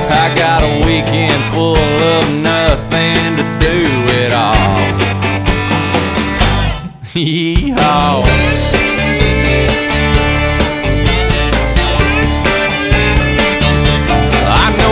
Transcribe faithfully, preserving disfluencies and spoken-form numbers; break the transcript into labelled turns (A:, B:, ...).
A: I got a weekend full of nothing to do at all. Yeehaw.